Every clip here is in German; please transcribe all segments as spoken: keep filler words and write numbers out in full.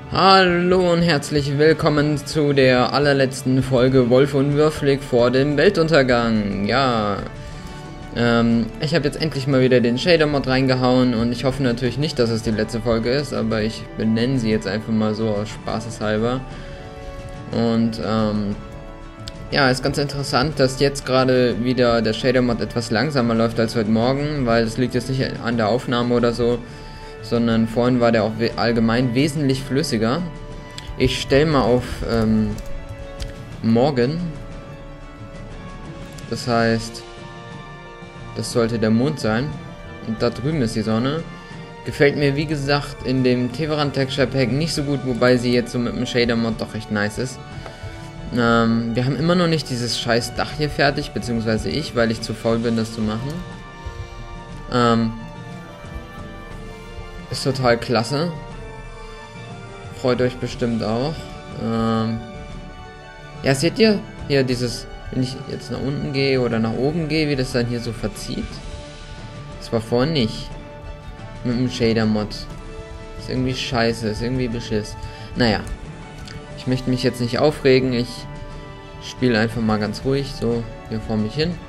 Hallo und herzlich willkommen zu der allerletzten Folge Wolf und Würflig vor dem Weltuntergang. Ja, ähm, ich habe jetzt endlich mal wieder den Shader-Mod reingehauen und ich hoffe natürlich nicht, dass es die letzte Folge ist, aber ich benenne sie jetzt einfach mal so aus Spaßeshalber. Und, ähm, ja, ist ganz interessant, dass jetzt gerade wieder der Shader-Mod etwas langsamer läuft als heute Morgen, weil es liegt jetzt nicht an der Aufnahme oder so, sondern vorhin war der auch we allgemein wesentlich flüssiger. Ich stelle mal auf ähm, morgen. Das heißt, das sollte der Mond sein. Und da drüben ist die Sonne. Gefällt mir, wie gesagt, in dem Teveran Texture Pack nicht so gut, wobei sie jetzt so mit dem Shader-Mod doch recht nice ist. Ähm, wir haben immer noch nicht dieses scheiß Dach hier fertig, beziehungsweise ich, weil ich zu faul bin, das zu machen. Ähm... Ist total klasse. Freut euch bestimmt auch. Ähm ja, seht ihr? Hier dieses, wenn ich jetzt nach unten gehe oder nach oben gehe, wie das dann hier so verzieht. Das war vorhin nicht. Mit dem Shader-Mod. Ist irgendwie scheiße, ist irgendwie beschiss. Naja. Ich möchte mich jetzt nicht aufregen. Ich spiele einfach mal ganz ruhig so hier vor mich hin.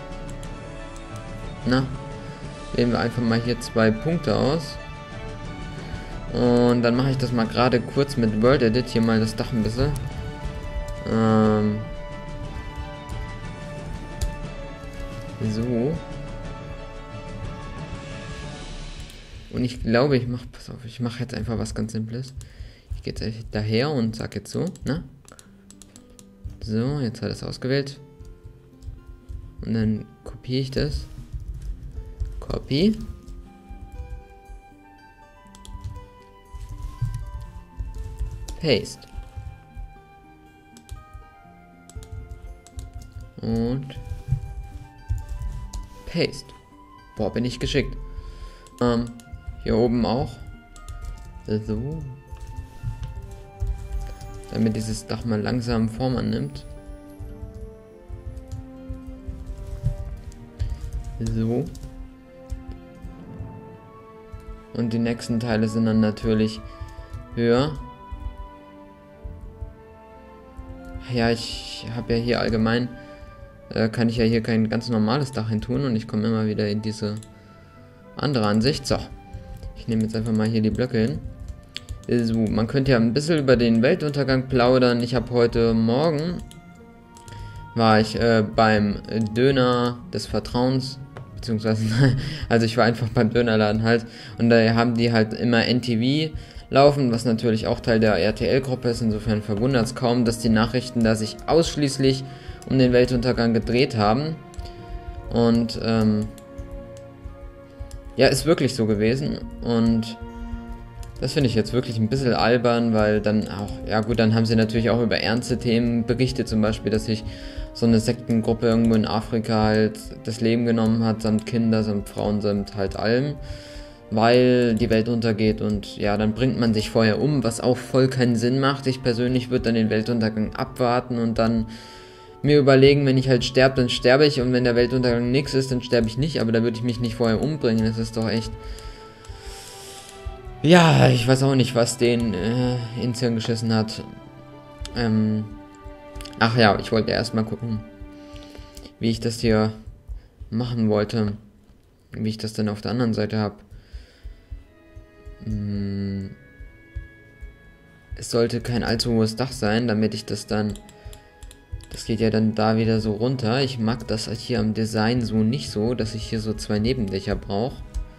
Na. Wählen wir einfach mal hier zwei Punkte aus. Und dann mache ich das mal gerade kurz mit World Edit, hier mal das Dach ein bisschen. Ähm so. Und ich glaube, ich mache, pass auf, ich mache jetzt einfach was ganz Simples. Ich gehe jetzt daher und sag jetzt so, ne? So, jetzt hat es ausgewählt. Und dann kopiere ich das. Copy. Paste. Und Paste. Boah, bin ich geschickt. Ähm, hier oben auch. So. Damit dieses Dach mal langsam Form annimmt. So. Und die nächsten Teile sind dann natürlich höher. Ja, ich habe ja hier allgemein, äh, kann ich ja hier kein ganz normales Dach hin tun und ich komme immer wieder in diese andere Ansicht. So, ich nehme jetzt einfach mal hier die Blöcke hin. So, man könnte ja ein bisschen über den Weltuntergang plaudern. Ich habe heute Morgen, war ich äh, beim Döner des Vertrauens, beziehungsweise, also ich war einfach beim Dönerladen halt und da haben die halt immer N T V laufen, was natürlich auch Teil der R T L-Gruppe ist. Insofern verwundert es kaum, dass die Nachrichten da sich ausschließlich um den Weltuntergang gedreht haben. Und ähm, ja, ist wirklich so gewesen. Und das finde ich jetzt wirklich ein bisschen albern, weil dann auch, ja gut, dann haben sie natürlich auch über ernste Themen berichtet, zum Beispiel, dass sich so eine Sektengruppe irgendwo in Afrika halt das Leben genommen hat, samt Kinder, samt Frauen, samt halt allem, weil die Welt untergeht und ja, dann bringt man sich vorher um, was auch voll keinen Sinn macht. Ich persönlich würde dann den Weltuntergang abwarten und dann mir überlegen, wenn ich halt sterbe, dann sterbe ich und wenn der Weltuntergang nichts ist, dann sterbe ich nicht, aber da würde ich mich nicht vorher umbringen. Das ist doch echt, ja, ich weiß auch nicht, was den äh, ins Hirn geschissen hat. Ähm, ach ja, ich wollte erstmal gucken, wie ich das hier machen wollte, wie ich das dann auf der anderen Seite habe. Es sollte kein allzu hohes Dach sein, damit ich das dann, das geht ja dann da wieder so runter. Ich mag das hier am Design so nicht so, dass ich hier so zwei Nebendächer brauche.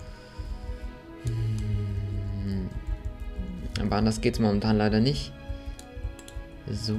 Aber anders geht es momentan leider nicht. So.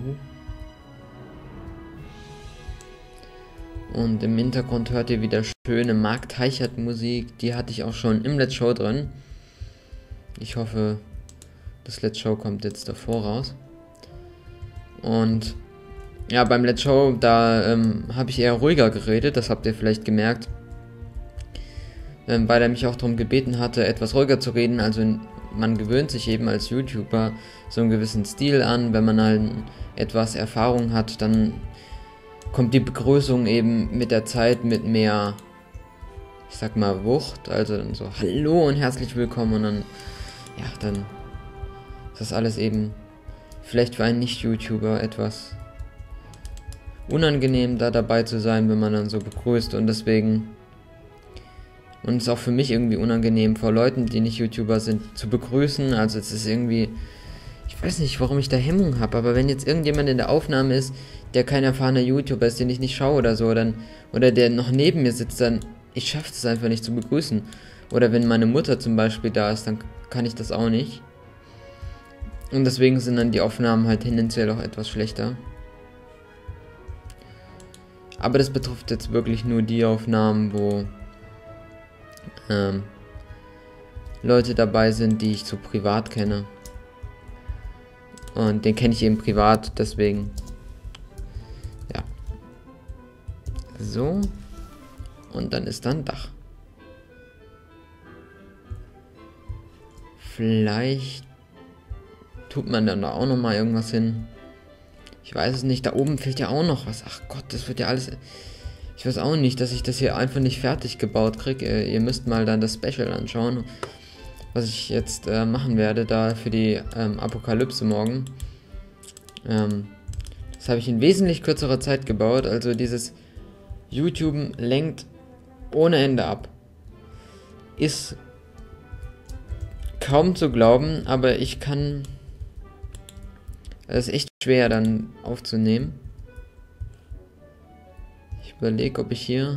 Und im Hintergrund hört ihr wieder schöne Mark Teichert Musik. Die hatte ich auch schon im Let's Show drin. Ich hoffe, das Let's Show kommt jetzt davor raus. Und ja, beim Let's Show, da ähm, habe ich eher ruhiger geredet, das habt ihr vielleicht gemerkt. Ähm, weil er mich auch darum gebeten hatte, etwas ruhiger zu reden. Also man gewöhnt sich eben als YouTuber so einen gewissen Stil an. Wenn man halt etwas Erfahrung hat, dann kommt die Begrüßung eben mit der Zeit mit mehr, ich sag mal, Wucht. Also dann so, hallo und herzlich willkommen und dann ja, dann ist das alles eben vielleicht für einen Nicht-YouTuber etwas unangenehm, da dabei zu sein, wenn man dann so begrüßt, und deswegen, und es ist auch für mich irgendwie unangenehm, vor Leuten, die nicht YouTuber sind, zu begrüßen. Also es ist irgendwie, ich weiß nicht, warum ich da Hemmung habe, aber wenn jetzt irgendjemand in der Aufnahme ist, der kein erfahrener YouTuber ist, den ich nicht schaue oder so, dann, oder der noch neben mir sitzt, dann, ich schaffe es einfach nicht zu begrüßen. Oder wenn meine Mutter zum Beispiel da ist, dann kann ich das auch nicht. Und deswegen sind dann die Aufnahmen halt tendenziell auch etwas schlechter. Aber das betrifft jetzt wirklich nur die Aufnahmen, wo ähm, Leute dabei sind, die ich so privat kenne. Und den kenne ich eben privat, deswegen. Ja. So. Und dann ist dann Dach. Vielleicht tut man dann da auch nochmal irgendwas hin. Ich weiß es nicht. Da oben fehlt ja auch noch was. Ach Gott, das wird ja alles... Ich weiß auch nicht, dass ich das hier einfach nicht fertig gebaut kriege. Ihr müsst mal dann das Special anschauen, was ich jetzt äh, machen werde, da für die ähm, Apokalypse morgen. Ähm, das habe ich in wesentlich kürzerer Zeit gebaut. Also dieses YouTube lenkt ohne Ende ab. Ist kaum zu glauben, aber ich kann... Es ist echt schwer dann aufzunehmen. Ich überlege, ob ich hier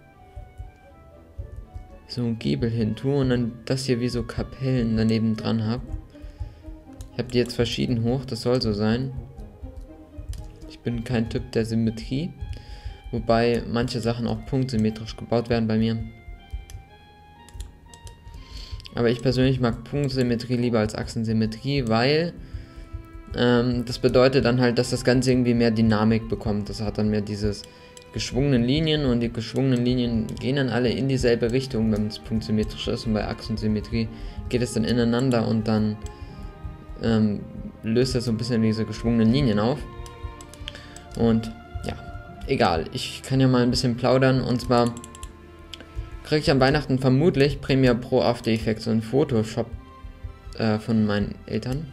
so einen Giebel hin tue und dann das hier wie so Kapellen daneben dran habe. Ich habe die jetzt verschieden hoch, das soll so sein. Ich bin kein Typ der Symmetrie, wobei manche Sachen auch punktsymmetrisch gebaut werden bei mir. Aber ich persönlich mag Punktsymmetrie lieber als Achsensymmetrie, weil ähm, das bedeutet dann halt, dass das Ganze irgendwie mehr Dynamik bekommt. Das hat dann mehr dieses geschwungenen Linien, und die geschwungenen Linien gehen dann alle in dieselbe Richtung, wenn es punktsymmetrisch ist, und bei Achsensymmetrie geht es dann ineinander und dann ähm, löst das so ein bisschen diese geschwungenen Linien auf. Und ja, egal, ich kann ja mal ein bisschen plaudern, und zwar kriege ich an Weihnachten vermutlich Premiere Pro, After Effects und Photoshop äh, von meinen Eltern.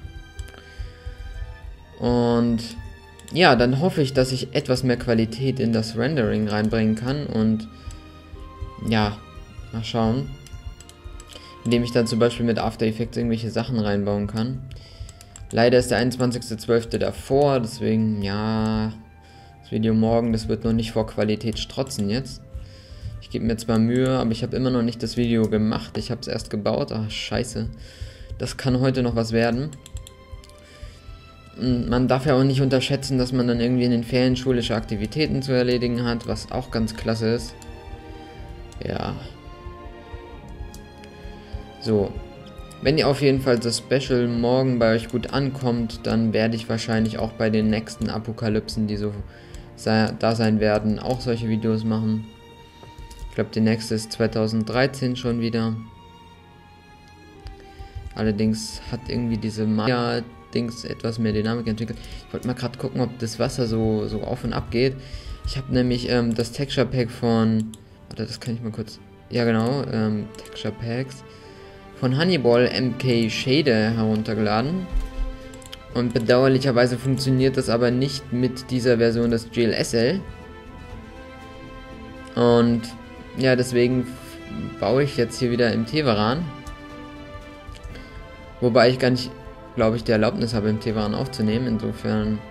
Und ja, dann hoffe ich, dass ich etwas mehr Qualität in das Rendering reinbringen kann, und ja, mal schauen. Indem ich dann zum Beispiel mit After Effects irgendwelche Sachen reinbauen kann. Leider ist der einundzwanzigster zwölfte davor, deswegen, ja, das Video morgen, das wird noch nicht vor Qualität strotzen jetzt. Ich gebe mir zwar Mühe, aber ich habe immer noch nicht das Video gemacht. Ich habe es erst gebaut. Ach, scheiße. Das kann heute noch was werden. Und man darf ja auch nicht unterschätzen, dass man dann irgendwie in den Ferien schulische Aktivitäten zu erledigen hat, was auch ganz klasse ist. Ja. So. Wenn ihr auf jeden Fall das Special morgen bei euch gut ankommt, dann werde ich wahrscheinlich auch bei den nächsten Apokalypsen, die so da sein werden, auch solche Videos machen. Ich glaube, die nächste ist zweitausenddreizehn schon wieder. Allerdings hat irgendwie diese Maya-Dings etwas mehr Dynamik entwickelt. Ich wollte mal gerade gucken, ob das Wasser so, so auf und ab geht. Ich habe nämlich ähm, das Texture Pack von... Warte, das kann ich mal kurz... Ja genau, ähm, Texture Packs von Honeyball M K Shader heruntergeladen. Und bedauerlicherweise funktioniert das aber nicht mit dieser Version des G L S L. Und ja, deswegen baue ich jetzt hier wieder im Tevaran. Wobei ich gar nicht, glaube ich, die Erlaubnis habe, im Tevaran aufzunehmen. Insofern,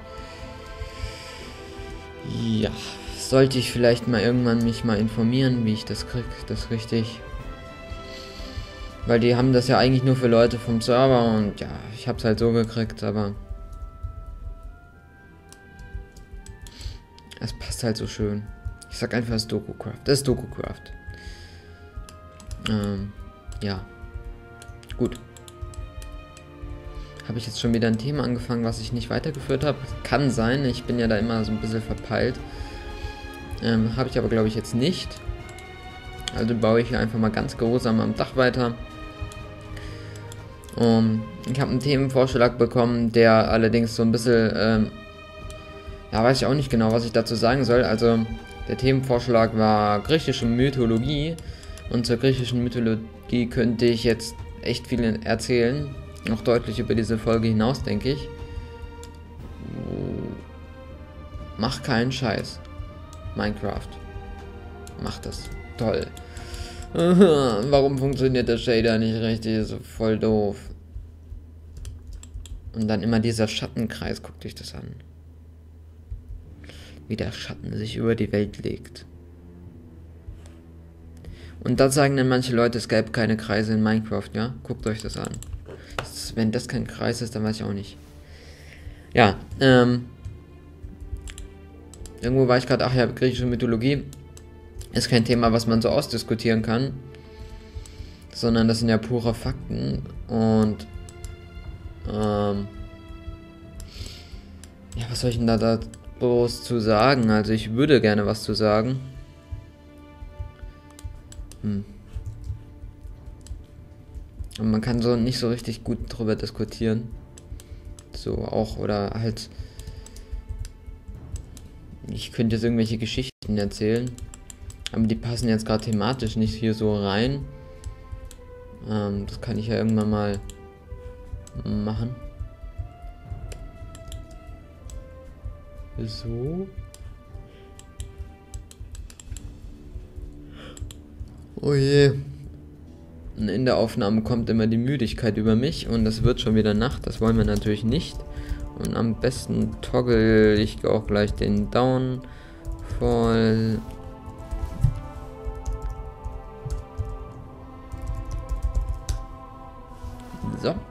ja, sollte ich vielleicht mal irgendwann mich mal informieren, wie ich das kriege, das richtig. Weil die haben das ja eigentlich nur für Leute vom Server, und ja, ich habe es halt so gekriegt, aber es passt halt so schön. Ich sag einfach, das ist DokuCraft. Das ist DokuCraft. Ähm, ja. Gut. Habe ich jetzt schon wieder ein Thema angefangen, was ich nicht weitergeführt habe? Kann sein, ich bin ja da immer so ein bisschen verpeilt. Ähm, habe ich aber, glaube ich, jetzt nicht. Also baue ich hier einfach mal ganz gehorsam am Dach weiter. Um, ich habe einen Themenvorschlag bekommen, der allerdings so ein bisschen, ähm, ja, weiß ich auch nicht genau, was ich dazu sagen soll. Also, der Themenvorschlag war griechische Mythologie, und zur griechischen Mythologie könnte ich jetzt echt viel erzählen. noch deutlich über diese Folge hinaus, denke ich. Mach keinen Scheiß. Minecraft. Mach das. Toll. Warum funktioniert der Shader nicht richtig? Ist so voll doof. Und dann immer dieser Schattenkreis. Guckt euch das an. Wie der Schatten sich über die Welt legt. Und da sagen dann manche Leute, es gäbe keine Kreise in Minecraft, ja? Guckt euch das an. Das, wenn das kein Kreis ist, dann weiß ich auch nicht. Ja, ähm... irgendwo war ich gerade, ach ja, griechische Mythologie ist kein Thema, was man so ausdiskutieren kann, sondern das sind ja pure Fakten und ähm, ja, was soll ich denn da, da bloß zu sagen? Also ich würde gerne was zu sagen. Hm. Und man kann so nicht so richtig gut drüber diskutieren. So auch, oder halt, ich könnte jetzt irgendwelche Geschichten erzählen, aber die passen jetzt gerade thematisch nicht hier so rein. Ähm, das kann ich ja irgendwann mal machen. So. Oh je. Und in der Aufnahme kommt immer die Müdigkeit über mich und es wird schon wieder Nacht. Das wollen wir natürlich nicht. Und am besten toggle ich auch gleich den Downfall. So.